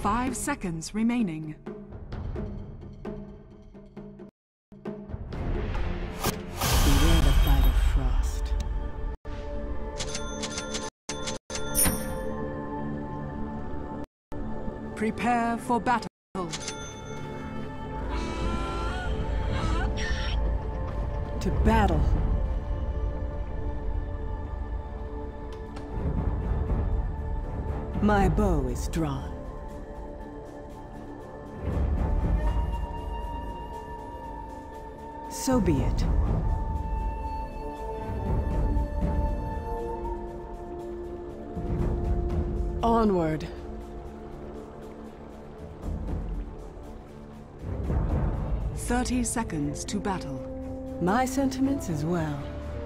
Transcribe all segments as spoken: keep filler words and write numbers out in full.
Five seconds remaining. Beware the bite of frost. Prepare for battle. To battle. My bow is drawn. So be it. Onward. Thirty seconds to battle. My sentiments as well.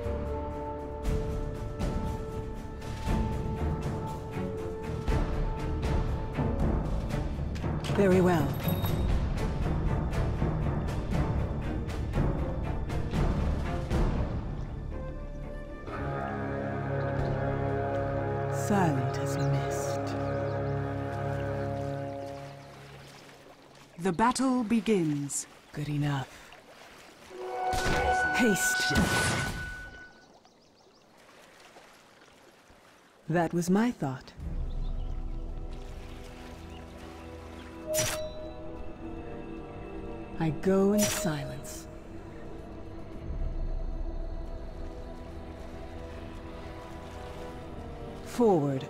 Very well. Silent as mist. The battle begins. Good enough. Haste. That was my thought. I go in silence. Forward.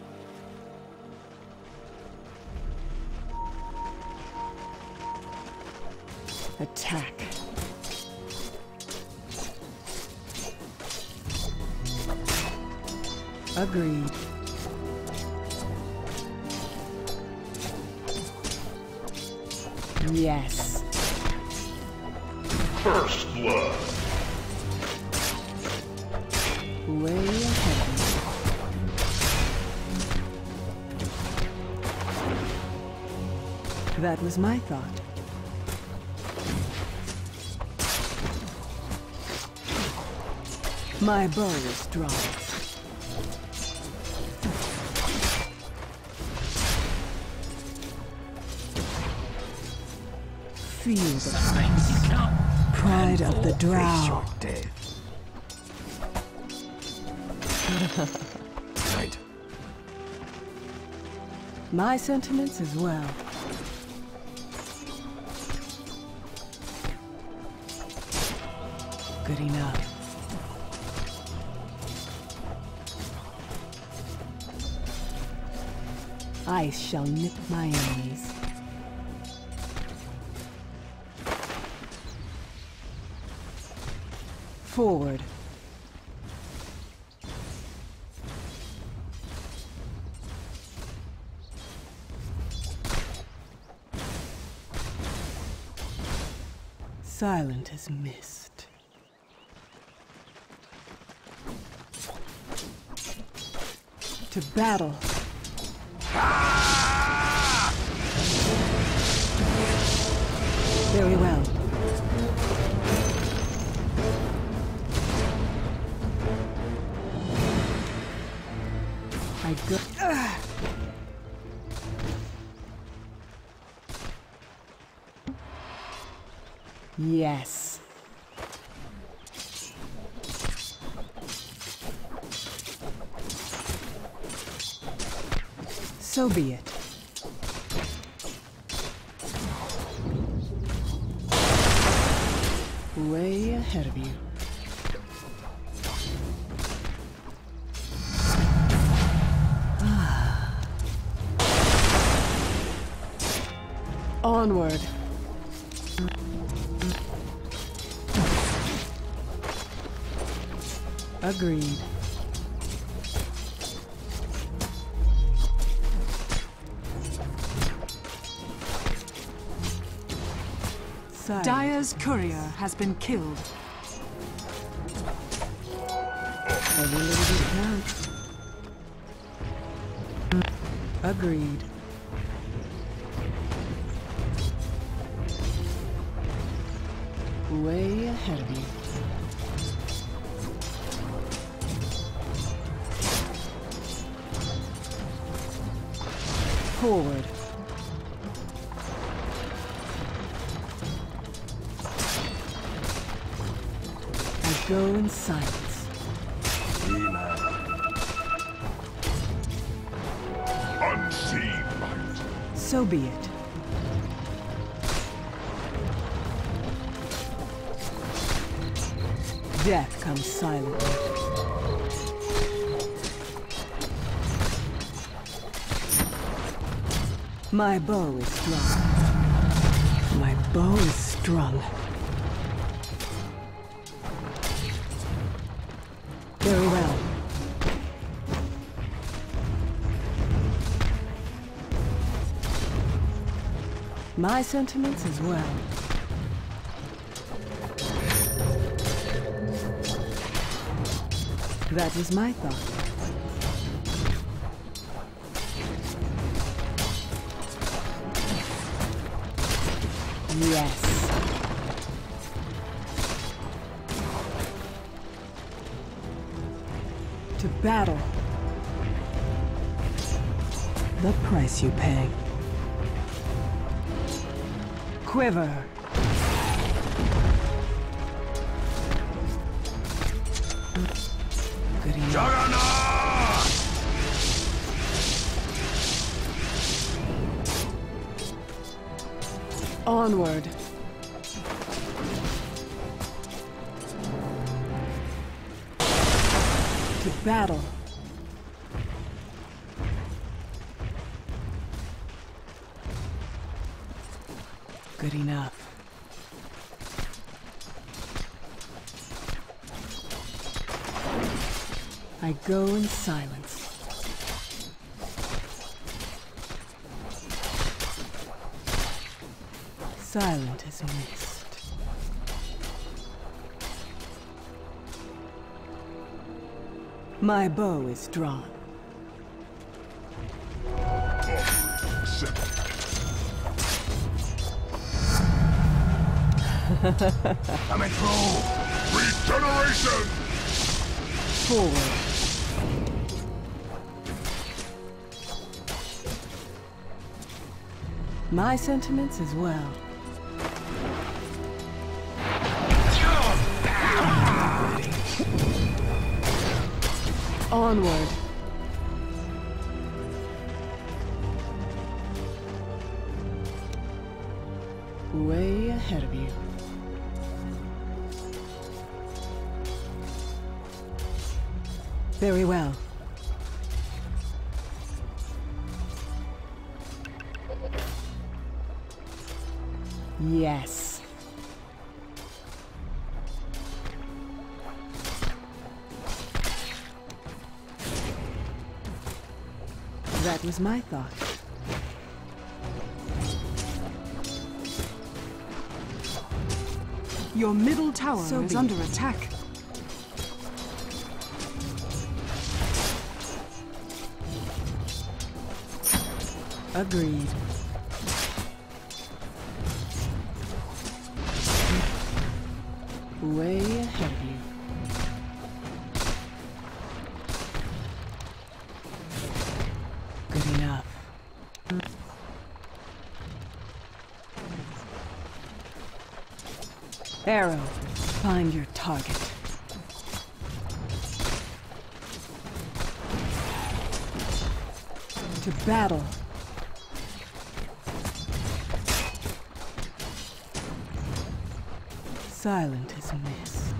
Attack. Agreed. Yes. First blood. Way ahead. That was my thought. My bow is drawn. Feel the pride of the drow. Right. My sentiments as well. Good enough. I shall nip my enemies. Forward. Silent as mist. To battle. Very well. I go. Ugh. Yes. So be it. Way ahead of you. Ah. Onward. Agreed. Silent. Dire's courier has been killed. Every little bit counts. Agreed. Way ahead of you. Forward. go in silence. Unseen light. So be it. Death comes silently. My bow is strung. My bow is strung. Very well. My sentiments as well. That is my thought. Yes. To battle. The price you pay. Quiver. Good enough. Juggernaut! Onward. To battle. Good enough. I go in silence. Silent as mist. My bow is drawn. Coming through! Regeneration! Forward. My sentiments as well. Onward. Way ahead of you. Very well. Yes. That was my thought. Your middle tower So is be under it. attack. Agreed. Way ahead of you. Good enough. Arrow, find your target. To battle. Silent as mist.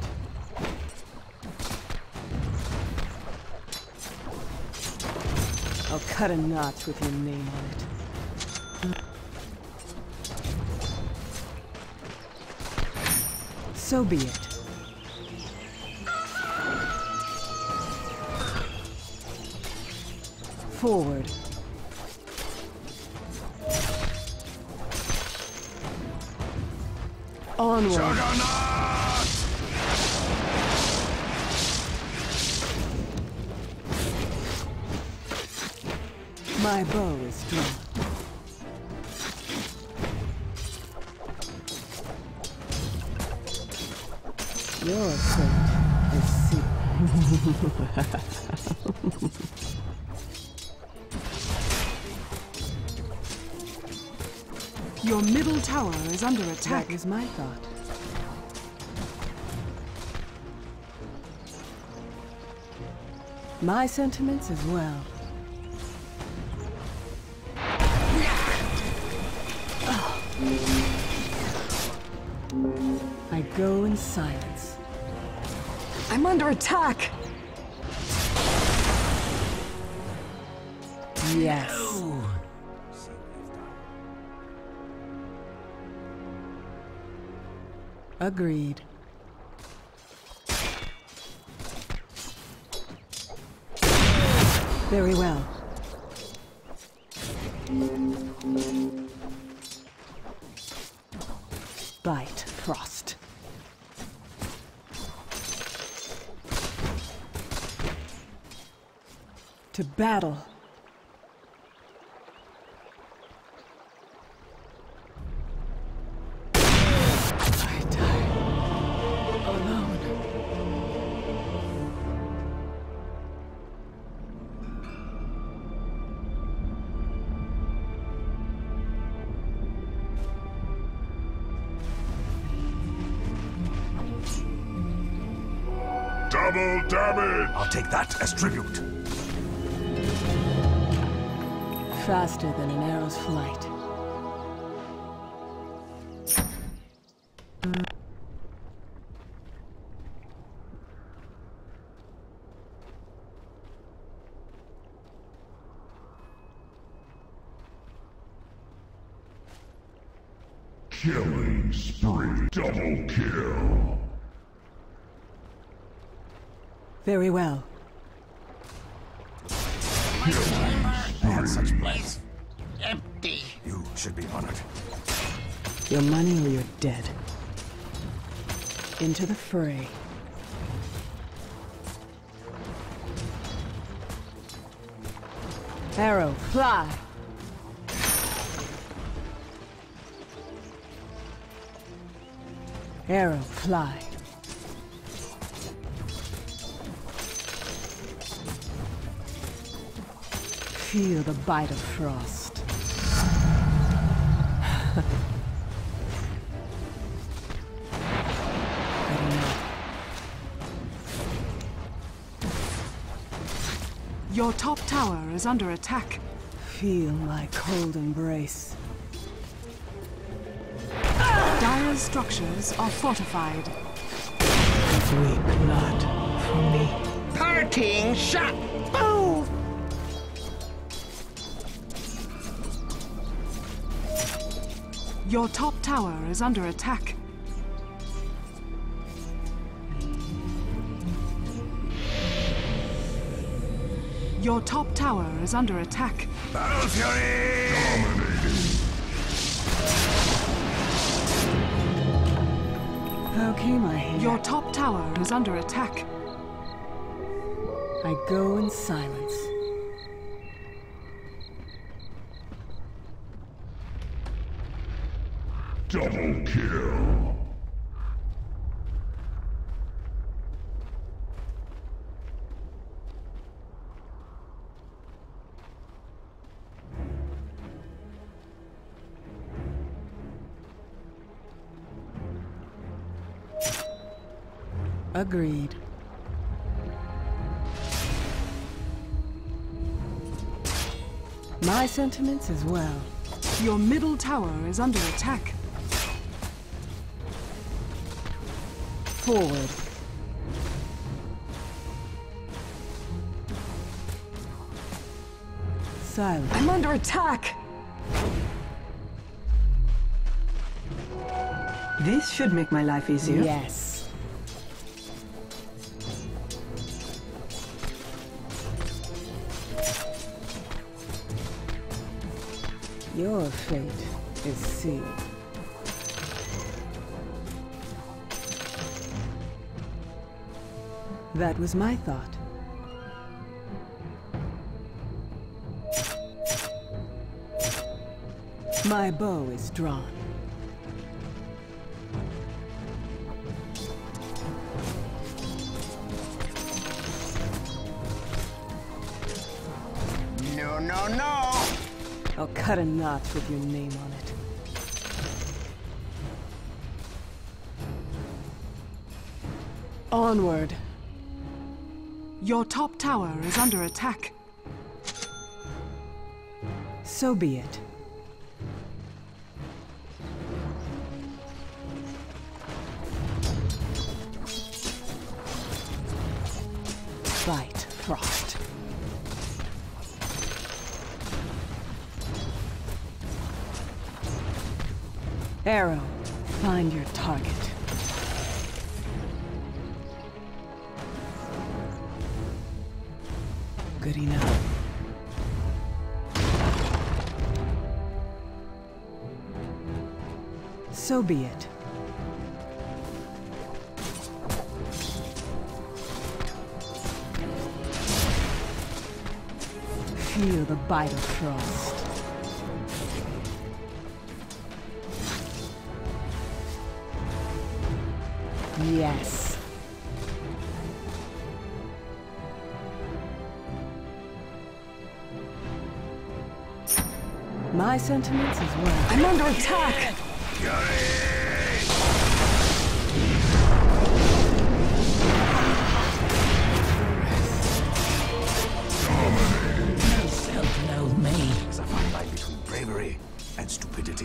I'll cut a notch with your name on it. So be it. Forward. Onward. Juggernaut! My bow is drawn. Your fate is sealed. Your middle tower is under attack. That was my thought. My sentiments as well. I go in silence. I'm under attack! Yes. Agreed. Very well. Bite, Frost. To battle. I die alone. Double damage! I'll take that as tribute. Faster than an arrow's flight. Killing spree. Double kill. Very well. I had such plans. Empty. You should be honored. Your money or you're dead. Into the fray. Arrow, fly! Arrow, fly. Feel the bite of frost. Your top tower is under attack. Feel my cold embrace. Dire's structures are fortified. Weep not for me. Parting shot. Boom. Your top tower is under attack. Your top tower is under attack. Battle Fury! How came I here? Your top tower is under attack. I go in silence. Double kill. Agreed. My sentiments as well. Your middle tower is under attack. Forward. Silence. I'm under attack! This should make my life easier. Yes. Your fate is sealed. That was my thought. My bow is drawn. No, no, no. I'll cut a knot with your name on it. Onward. Your top tower is under attack. So be it. Fight, Frost. Arrow, find your target. Good enough. So be it. Feel the bite of frost. Yes. My sentiments as well. I'm under attack! No self-know me. It's a fine line between bravery and stupidity.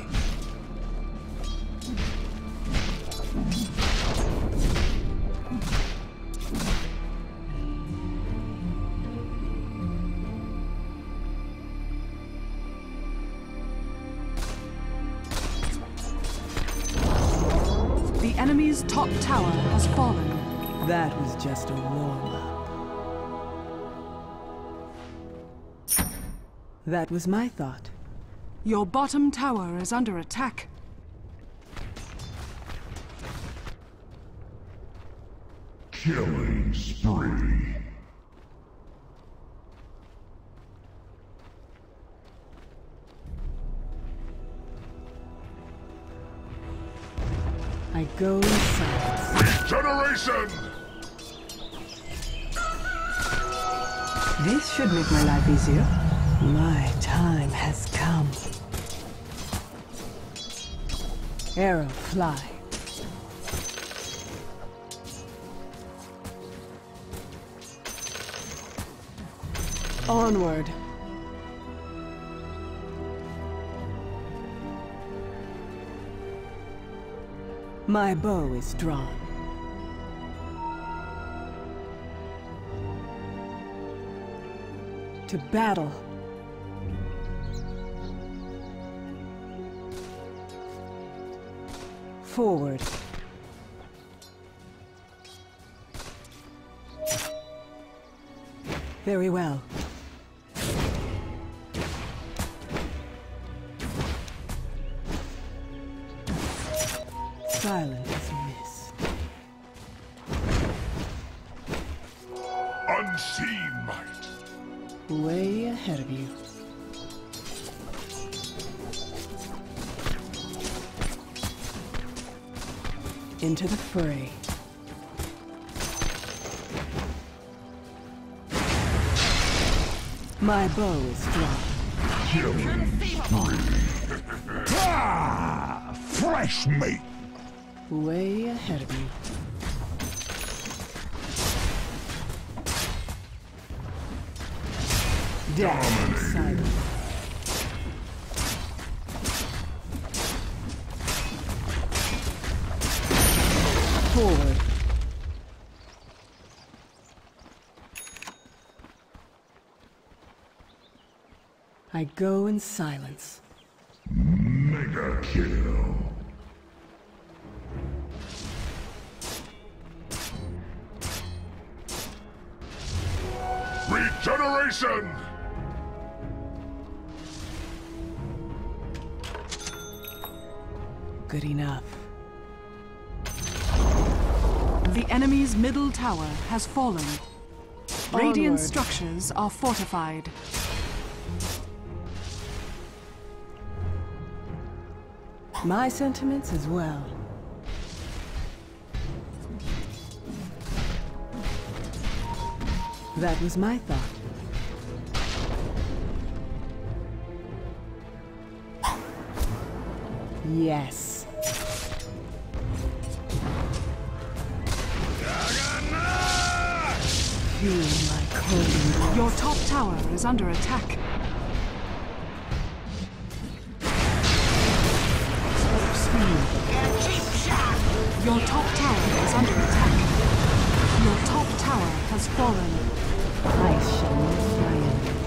The enemy's top tower has fallen. That was just a warm-up. That was my thought. Your bottom tower is under attack. Killing spree. I go in silence. Regeneration! This should make my life easier. My time has come. Arrow, fly. Onward. My bow is drawn. To battle. Forward. Very well. Silent as a mist. Unseen might. Way ahead of you. Into the fray. My bow is drawn. Killing spree. Ah! Fresh meat. Way ahead of you. Death and silence. Forward. I go in silence. Mega kill. Regeneration! Good enough. The enemy's middle tower has fallen. Radiant Onward. structures are fortified. My sentiments as well. That was my thought. Yes. Feel Your top tower is under attack. Your top tower is under attack. Your top tower has fallen. I shall meet my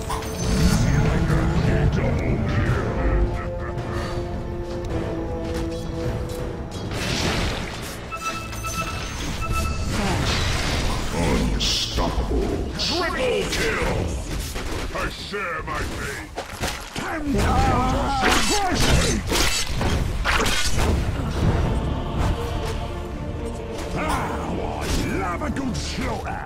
Unstoppable. Triple kill! I share my fate. Ten times crush me! Ah, I love a good slaughter!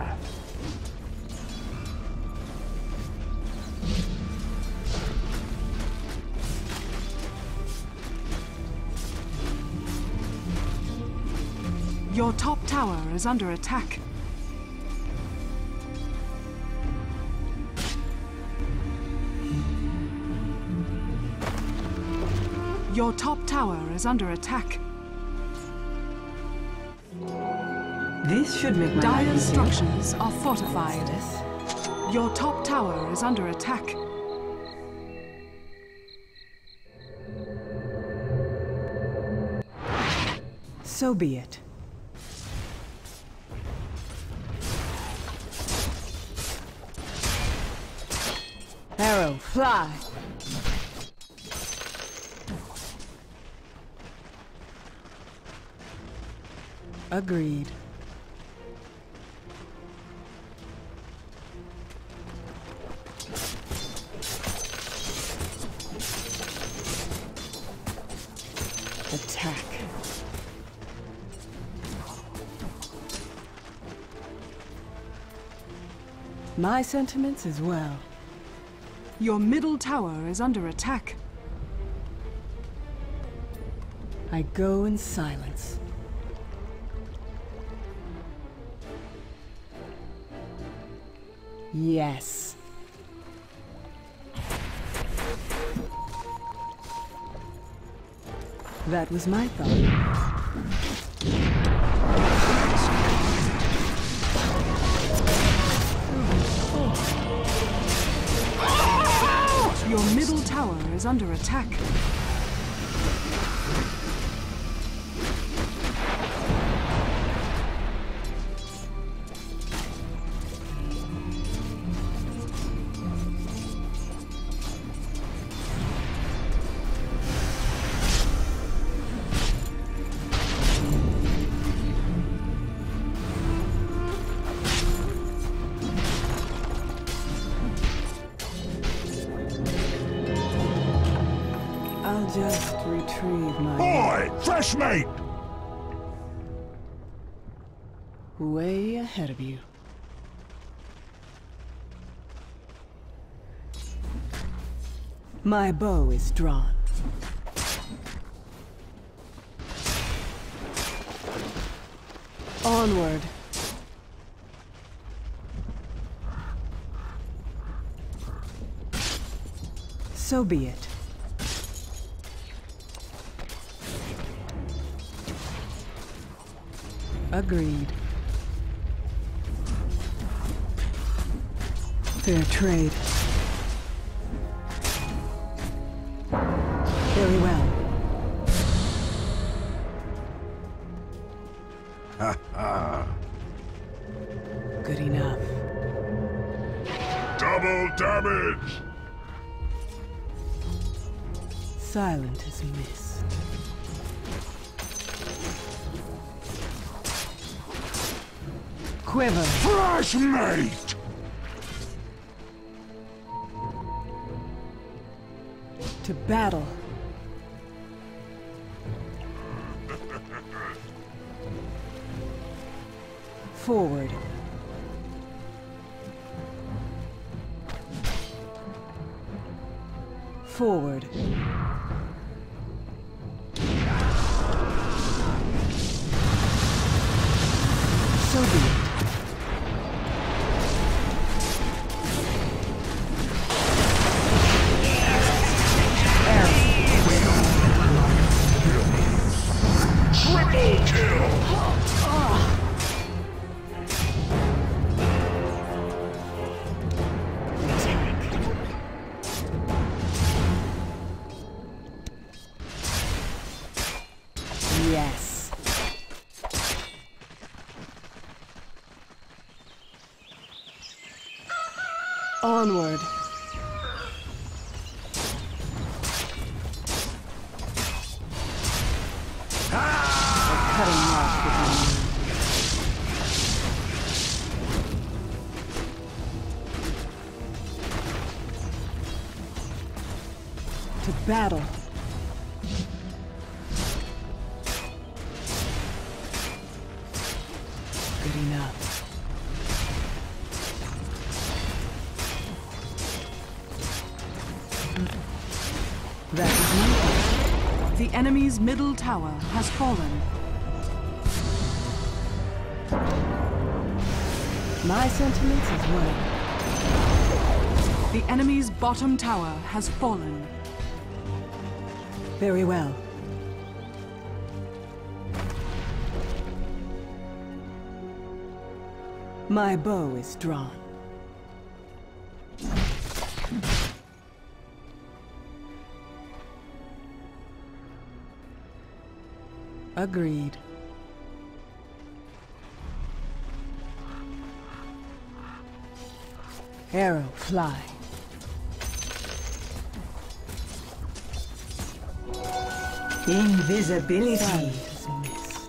Your top tower is under attack. Your top tower is under attack. This should make my Dire life easier. structures are fortified. Your top tower is under attack. So be it. Arrow, fly! Agreed. Attack. My sentiments as well. Your middle tower is under attack. I go in silence. Yes. That was my thought. Your middle tower is under attack. I'll just retrieve my... Boy, fresh meat! Way ahead of you. My bow is drawn. Onward. So be it. Agreed. Fair trade. Very well. Ha ha! Good enough. Double damage! Silent as mist. Quiver. Fresh meat! To battle. Forward. Forward. So be it. Triple kill! Onward. A cutting mark within you. To battle. Good enough. That is me. The enemy's middle tower has fallen. My sentiments as well. The enemy's bottom tower has fallen. Very well. My bow is drawn. Agreed. Arrow, fly. Invisibility. Silent as mist.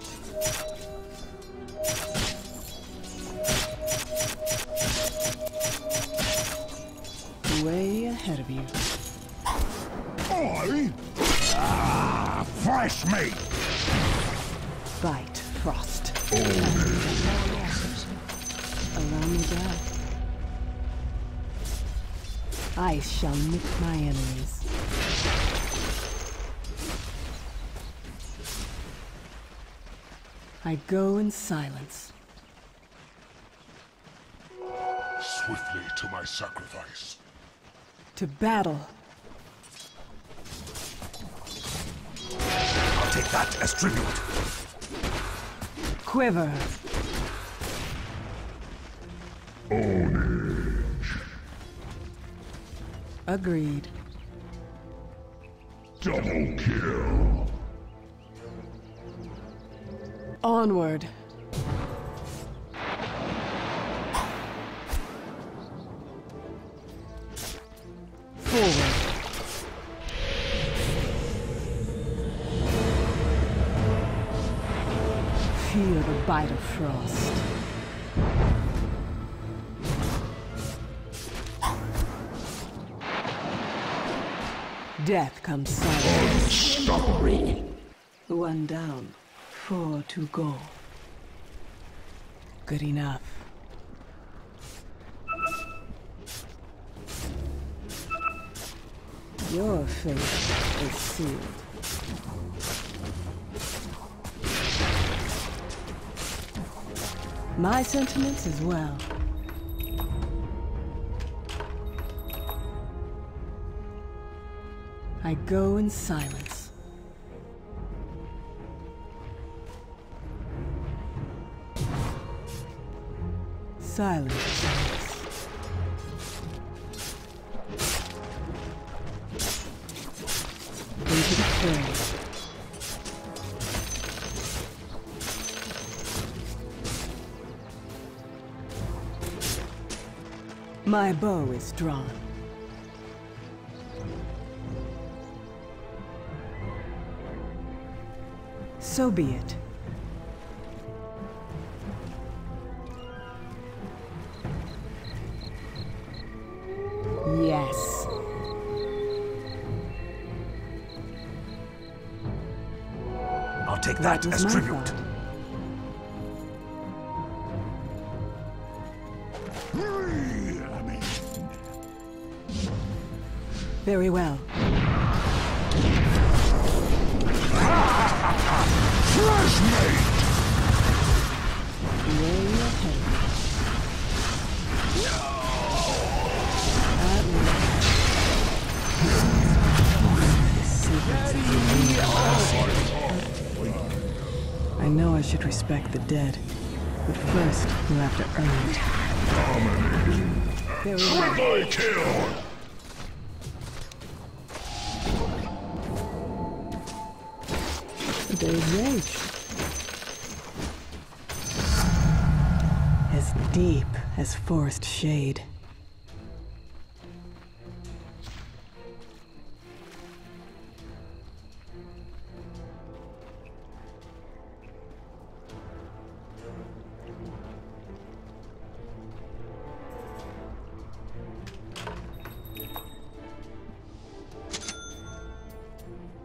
Way ahead of you. I? Ah, fresh meat! Bite, frost. Allow me back. Ice shall nick my enemies. I go in silence. Swiftly to my sacrifice. To battle. I'll take that as tribute. Quiver. Ownage. Agreed. Double kill. Onward. Forward. Feel the bite of frost. Death comes silent. Unstoppable. One down. Four to go. Good enough. Your fate is sealed. My sentiments as well. I go in silence. Silence. Into the fray. My bow is drawn. So be it. Yes. I'll take That that, was as my tribute. fault. Very well. Fresh meat! Way ahead. At last. I know I should respect the dead, but first you'll have to earn it. Very well. Triple kill! The day's age. As deep as forest shade.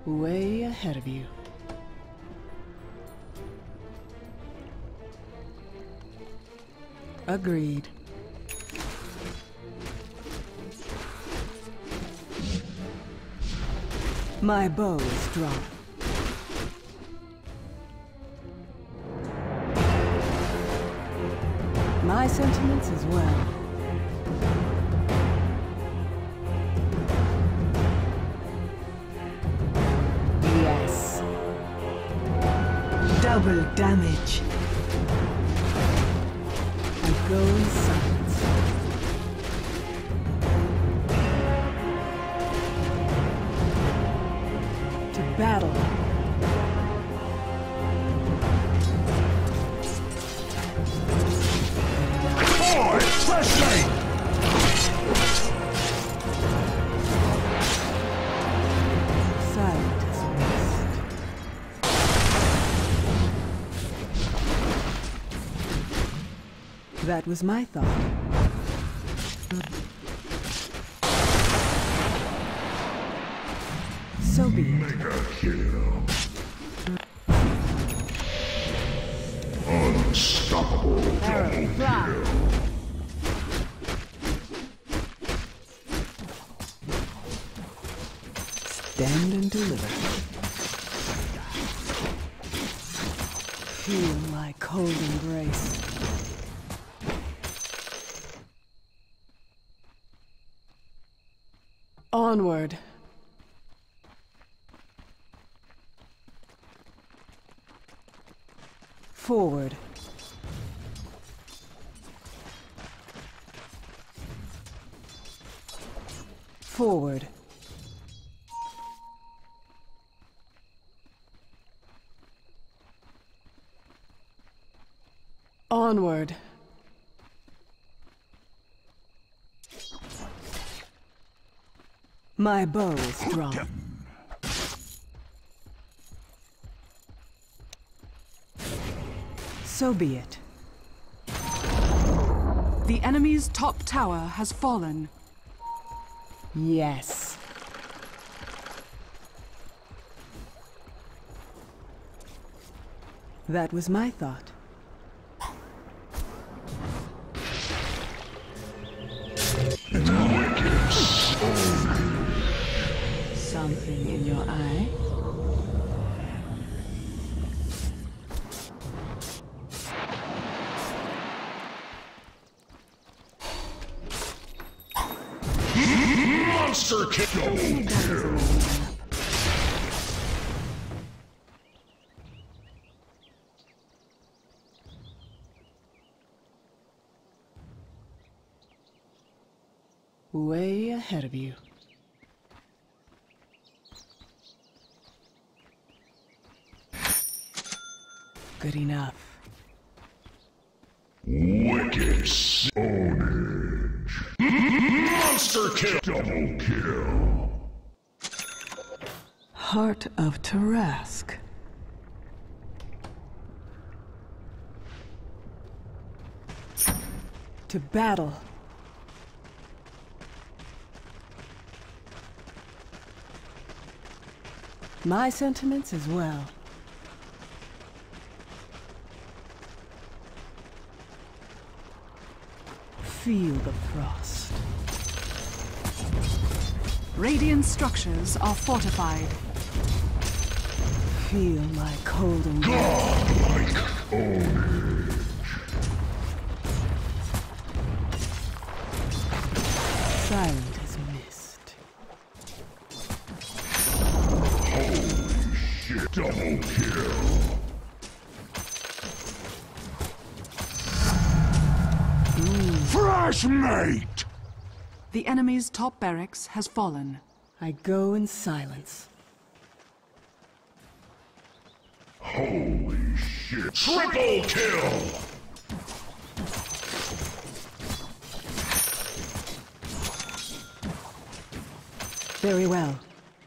Way ahead of you. Agreed. My bow is drawn. My sentiments as well. Yes. Double damage. I go in silence. To battle. Boy, fresh lane! Silent as a mist. That was my thought. So be it. Mega kill. Unstoppable double kill. Stand and deliver. Feel my cold embrace. Onward. Forward. Forward. Onward. My bow is drawn. So be it. The enemy's top tower has fallen. Yes. That was my thought. Something in your eye? Monster kill. Double kill. Way ahead of you. Good enough. Wicked ownage. Monster kill. Double kill. Heart of Tarask. To battle. My sentiments as well. Feel the frost. Radiant structures are fortified. Feel my cold embrace. Godlike ownage. Silent as mist. Holy shit. Double kill. Fresh mate! The enemy's top barracks has fallen. I go in silence. Holy shit. Triple kill! Very well.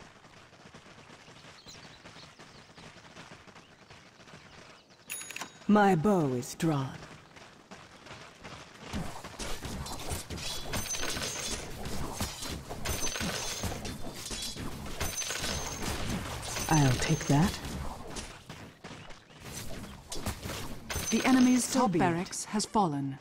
My bow is drawn. I'll take that. The enemy's So top be it. barracks has fallen.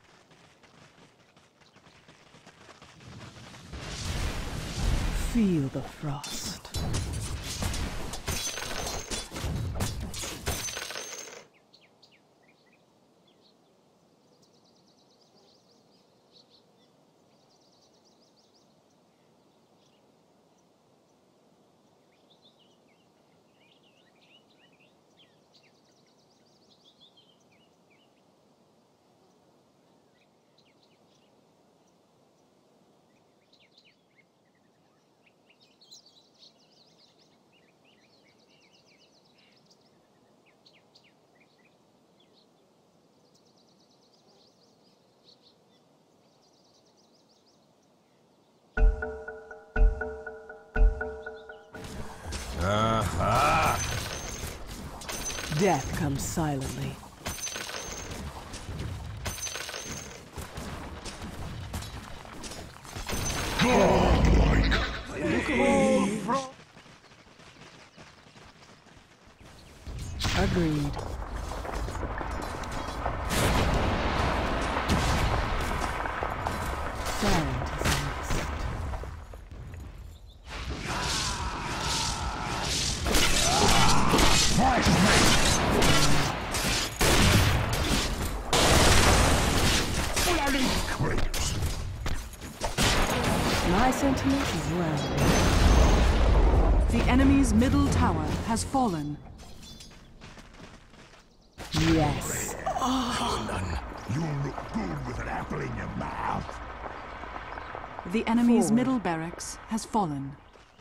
Feel the frost. Death comes silently. Agreed. Silent as a mist. Bloody creeps! My sentiment as well. The enemy's middle tower has fallen. Yes. You'll look good with an apple in your mouth. The enemy's Forward. middle barracks has fallen.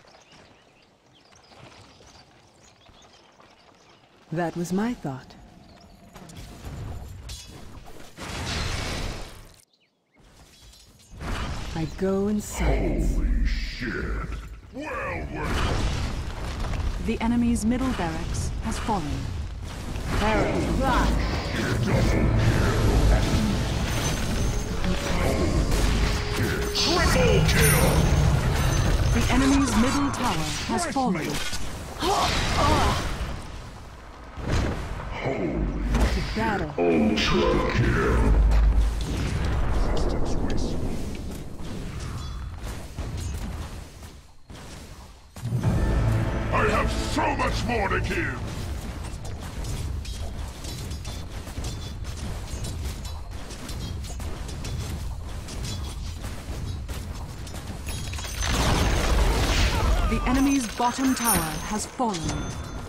That was my thought. I go in silence. Holy shit. Well worth The enemy's middle barracks has fallen. triple kill! The enemy's middle tower has fallen. To battle. Ultra kill! I have so much more to give! The enemy's bottom tower has fallen.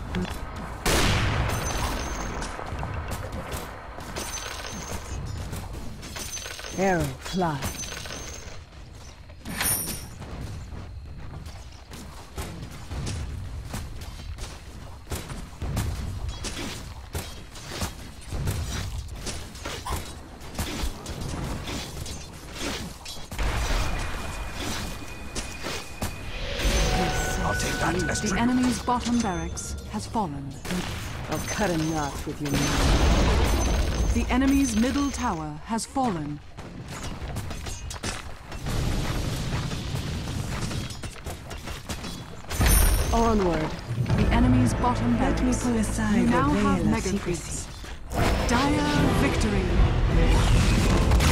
Arrow fly. I'll take that as The tribute. enemy's bottom barracks has fallen. I'll cut a knot with your knife. The enemy's middle tower has fallen. Onward. The enemy's bottom Let me barracks. pull aside You the now veil have of mega secrecy. creeps. Dire victory.